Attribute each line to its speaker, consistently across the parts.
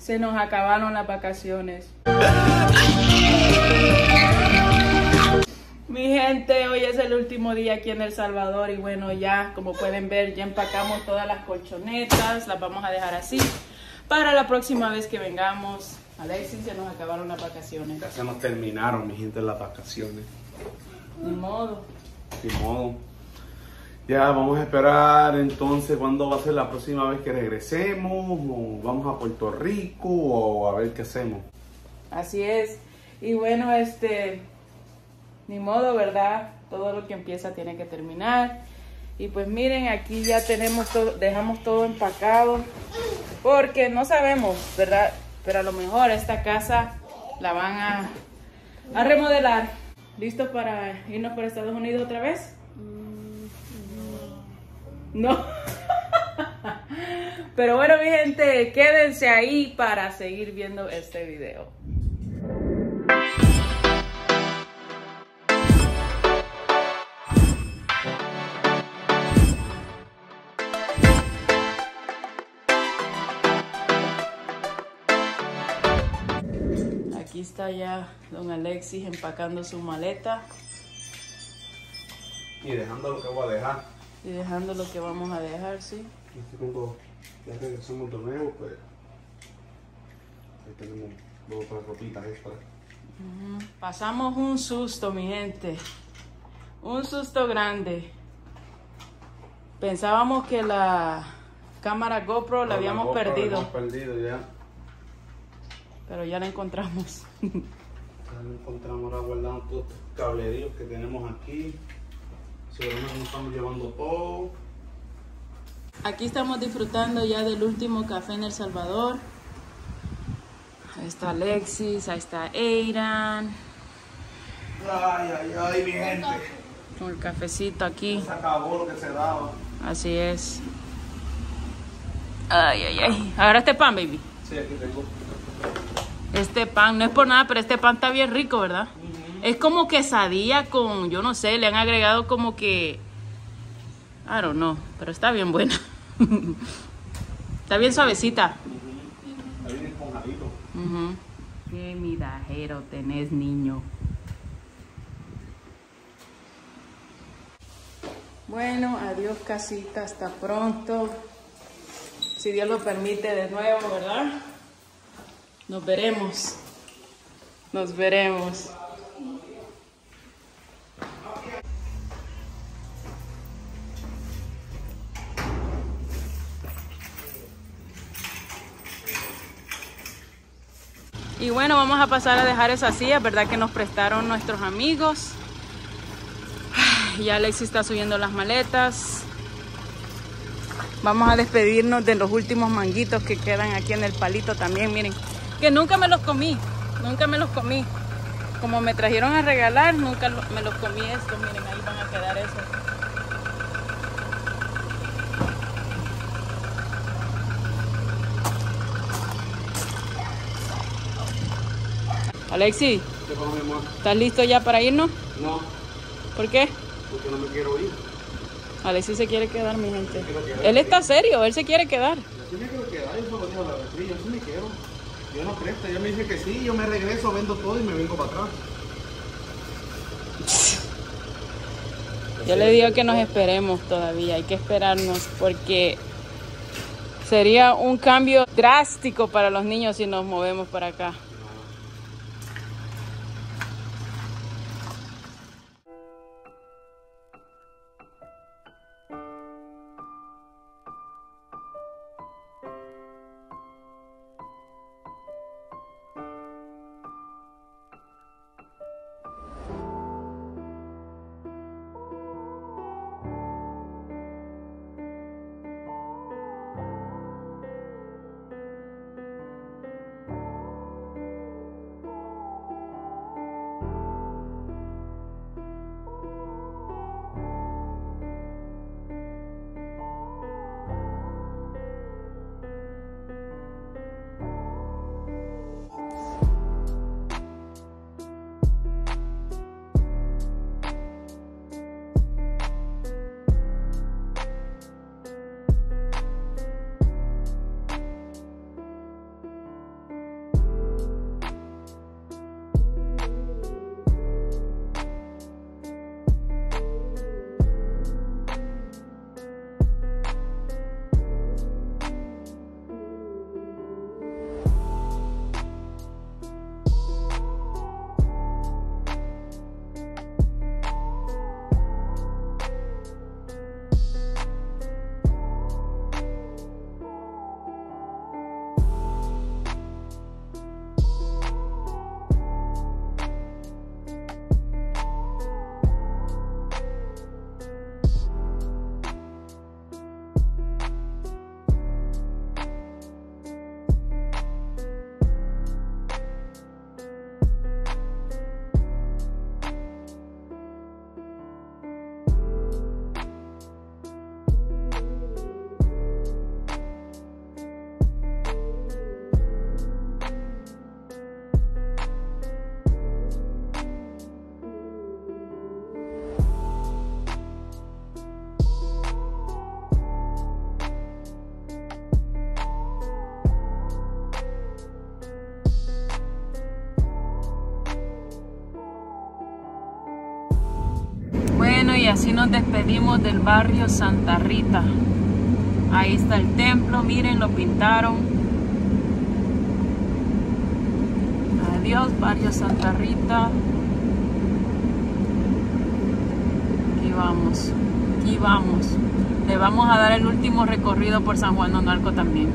Speaker 1: Se nos acabaron las vacaciones. Mi gente, hoy es el último día aquí en El Salvador y bueno, ya como pueden ver, ya empacamos todas las colchonetas, las vamos a dejar así para la próxima vez que vengamos. Alexis, se nos acabaron las vacaciones.
Speaker 2: Ya se nos terminaron, mi gente, las vacaciones.
Speaker 1: Ni modo.
Speaker 2: Ni modo. Ya vamos a esperar entonces cuándo va a ser la próxima vez que regresemos, o vamos a Puerto Rico, o a ver qué hacemos.
Speaker 1: Así es. Y bueno, ni modo, ¿verdad? Todo lo que empieza tiene que terminar. Y pues miren, aquí ya tenemos todo, dejamos todo empacado, porque no sabemos, ¿verdad? Pero a lo mejor esta casa la van a remodelar. ¿Listos para irnos para Estados Unidos otra vez? No. Pero bueno, mi gente, quédense ahí para seguir viendo este video. Aquí está ya don Alexis empacando su maleta.
Speaker 2: Y dejando lo que voy a dejar.
Speaker 1: Y dejando lo que vamos a dejar, sí.
Speaker 2: Cuando ya regresamos de nuevo, pues ahí tenemos otras ropitas extra.
Speaker 1: Pasamos un susto, mi gente. Un susto grande. Pensábamos que la cámara GoPro la habíamos perdido.
Speaker 2: La habíamos perdido ya.
Speaker 1: Pero ya la encontramos.
Speaker 2: Ya la encontramos, ahora guardamos todos estos cableríos que tenemos aquí. Seguramente nos estamos llevando todo.
Speaker 1: Aquí estamos disfrutando ya del último café en El Salvador. Ahí está Alexis, ahí está Eiran.
Speaker 2: Ay, mi gente.
Speaker 1: Con el cafecito aquí.
Speaker 2: Se acabó lo que se daba.
Speaker 1: Así es. Ay. Ahora este pan, baby.
Speaker 2: Sí, aquí tengo.
Speaker 1: Este pan, no es por nada, pero este pan está bien rico, ¿verdad? Es como quesadilla con, yo no sé, le han agregado como que... I don't know, pero está bien buena. Está bien suavecita.
Speaker 2: Está bien esponjadito.
Speaker 1: Qué midajero tenés, niño. Bueno, adiós casita, hasta pronto. Si Dios lo permite de nuevo, ¿verdad? Nos veremos. Nos veremos. Y bueno, vamos a pasar a dejar esas sillas, ¿verdad? Que nos prestaron nuestros amigos. Ya Alexis está subiendo las maletas. Vamos a despedirnos de los últimos manguitos que quedan aquí en el palito también, miren. Que nunca me los comí, nunca me los comí. Como me trajeron a regalar, nunca me los comí estos, miren, ahí van a quedar esos. Alexis,
Speaker 2: ¿Qué pasó, mi amor?
Speaker 1: ¿estás listo ya para irnos?
Speaker 2: No,
Speaker 1: ¿Por qué?
Speaker 2: porque no me quiero ir.
Speaker 1: Alexis se quiere quedar, mi gente.
Speaker 2: quiero quedar.
Speaker 1: Él está serio, él se quiere quedar.
Speaker 2: Yo sí me quiero quedar, yo solo digo la refri, yo sí me quiero. Yo no presto, yo me dice que sí, yo me regreso, vendo todo y me vengo para atrás.
Speaker 1: Yo le digo que nos esperemos todavía, hay que esperarnos porque sería un cambio drástico para los niños si nos movemos para acá. y así nos despedimos del barrio Santa Rita. Ahí está el templo, miren, lo pintaron. Adiós, barrio Santa Rita. Aquí vamos, aquí vamos. Le vamos a dar el último recorrido por San Juan Nonalco también.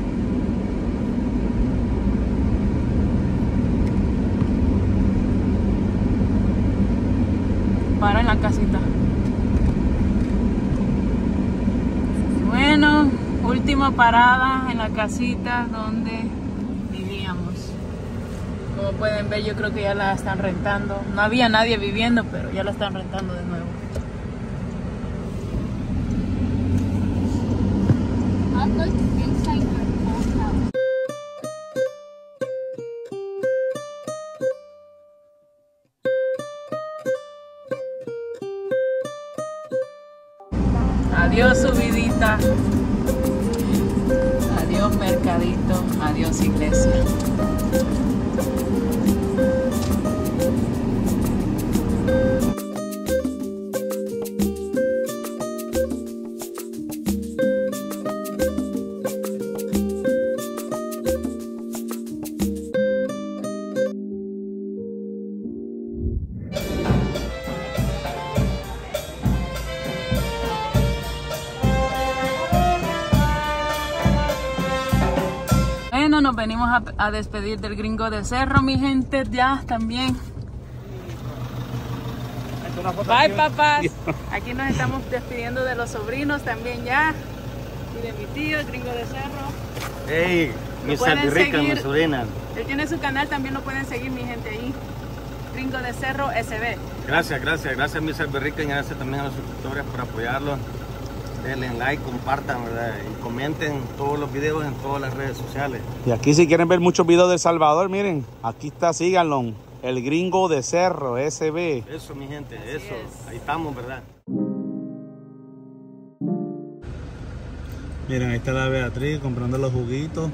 Speaker 1: Para en la casita. Bueno, última parada en la casita donde vivíamos. Como pueden ver, yo creo que ya la están rentando. No había nadie viviendo, pero ya la están rentando de nuevo. Adiós subidita, adiós mercadito, adiós iglesia. Bueno, nos venimos a despedir del Gringo de Cerro, mi gente, ya también. Bye, papás. Aquí nos estamos despidiendo de los sobrinos también ya. Y de mi tío, el Gringo de Cerro.
Speaker 3: Hey, mi Rica, mi sobrina.
Speaker 1: Él tiene su canal, también lo pueden seguir, mi gente, ahí. Gringo de Cerro SB.
Speaker 3: Gracias, mi Rica, y gracias también a los suscriptores por apoyarlos. Denle like, compartan, ¿verdad? Y comenten todos los videos en todas las redes sociales.
Speaker 2: Y aquí si quieren ver muchos videos de El Salvador, miren, aquí está, síganlo. El Gringo de Cerro, SB.
Speaker 3: Eso, mi gente, eso. Ahí estamos, ¿verdad?
Speaker 2: Miren, ahí está la Beatriz comprando los juguitos.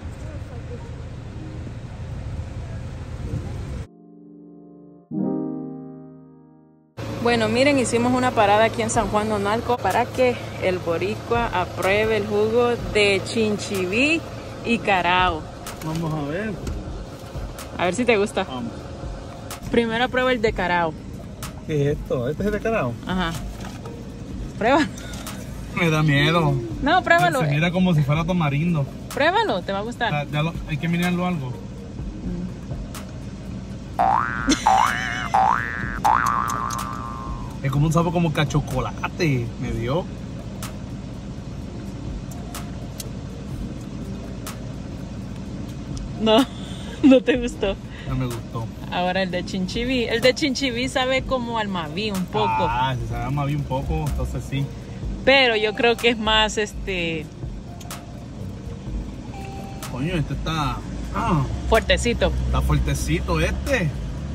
Speaker 1: Bueno, miren, hicimos una parada aquí en San Juan Nonalco para que el boricua apruebe el jugo de chinchibí y carao.
Speaker 2: Vamos a ver.
Speaker 1: A ver si te gusta.
Speaker 2: Vamos.
Speaker 1: Primero prueba el de carao.
Speaker 2: ¿Qué es esto? ¿Este es el de carao?
Speaker 1: Ajá. Prueba.
Speaker 2: Me da miedo.
Speaker 1: No, pruébalo.
Speaker 2: Se mira como si fuera tamarindo.
Speaker 1: Pruébalo, te va a gustar.
Speaker 2: Hay que mirarlo algo. Es como un sabor como cachocolate, me dio.
Speaker 1: No, no te gustó.
Speaker 2: No me gustó.
Speaker 1: Ahora el de chinchibí. El de chinchibí sabe como al Maví un poco.
Speaker 2: Ah, si sabe al Maví un poco, entonces sí.
Speaker 1: Pero yo creo que es más
Speaker 2: Coño, este está...
Speaker 1: fuertecito.
Speaker 2: Está fuertecito este.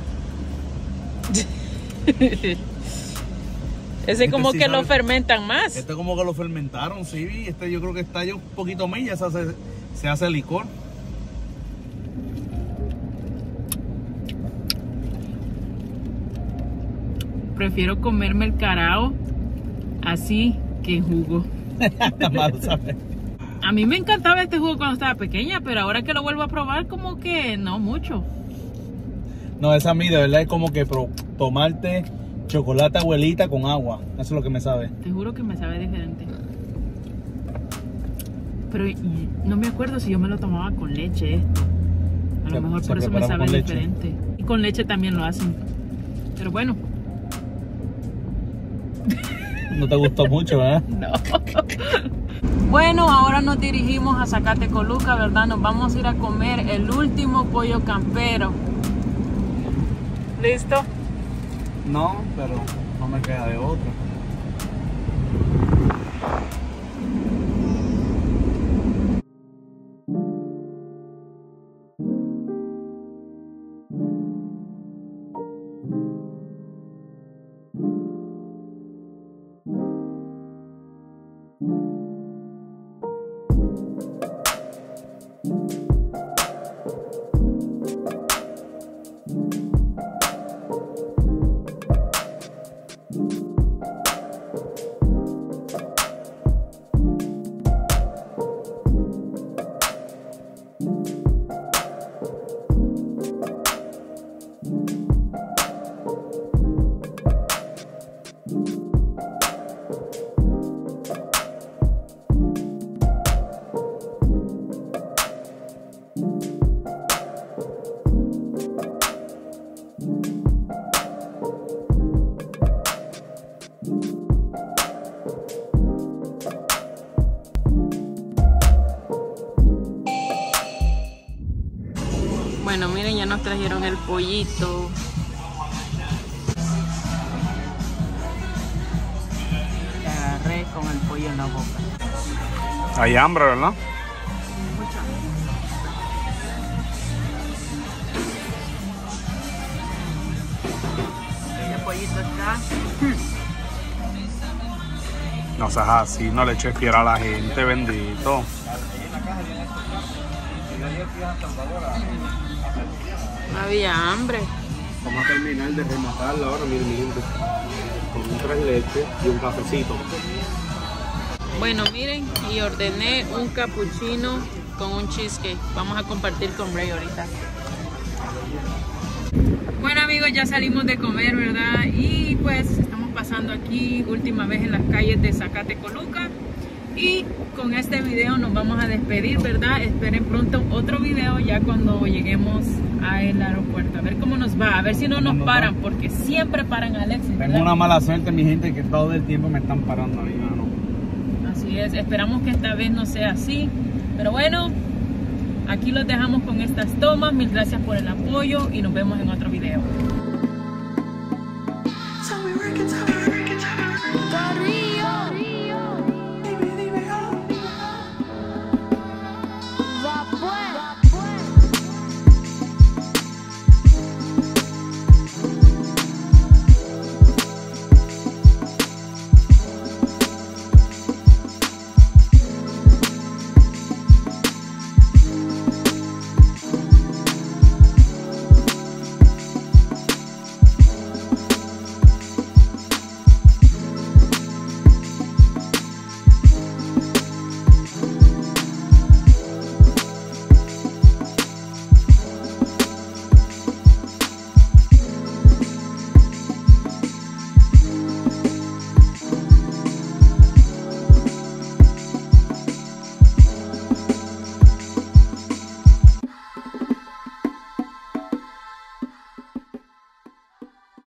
Speaker 1: Ese como
Speaker 2: sí
Speaker 1: que
Speaker 2: sabe,
Speaker 1: lo fermentan más.
Speaker 2: Este como que lo fermentaron, sí. Este yo creo que está ya un poquito más y ya se hace licor.
Speaker 1: Prefiero comerme el carao así que en jugo.
Speaker 2: Está malo, ¿sabes?
Speaker 1: A mí me encantaba este jugo cuando estaba pequeña, pero ahora que lo vuelvo a probar como que no mucho.
Speaker 2: No, esa a mí de verdad es como que tomarte chocolate abuelita con agua. Eso es lo que me sabe.
Speaker 1: Te juro que me sabe diferente. Pero no me acuerdo si yo me lo tomaba con leche esto. A lo mejor por eso me sabe diferente. Y con leche también lo hacen. Pero bueno.
Speaker 2: No te gustó mucho, ¿verdad?
Speaker 1: No. Bueno, ahora nos dirigimos a Zacatecoluca, ¿verdad? Nos vamos a ir a comer el último pollo campero. ¿Listo?
Speaker 2: No, pero no me queda de otra.
Speaker 1: Bueno, miren, ya nos trajeron el pollito. Te agarré con el pollo en la boca.
Speaker 2: Hay hambre, ¿verdad?
Speaker 1: Mucha. El pollito está.
Speaker 2: No seas así, no le eches fiera a la gente, bendito.
Speaker 1: No había hambre.
Speaker 2: Vamos a terminar de rematarla ahora, miren, con un 3 leches y un cafecito.
Speaker 1: Bueno, miren, y ordené un cappuccino con un cheesecake. Vamos a compartir con Ray ahorita. Bueno, amigos, ya salimos de comer, ¿verdad? Y pues estamos pasando aquí última vez en las calles de Zacatecoluca. Y con este video nos vamos a despedir, ¿verdad? Esperen pronto otro video ya cuando lleguemos al aeropuerto. A ver cómo nos va, a ver si no nos paran, porque siempre paran a Alexis, ¿verdad?
Speaker 2: Tengo una mala suerte, mi gente, que todo el tiempo me están parando a mí, mano.
Speaker 1: Así es, esperamos que esta vez no sea así. Pero bueno, aquí los dejamos con estas tomas. Mil gracias por el apoyo y nos vemos en otro video.
Speaker 4: Tell me where, can tell me where.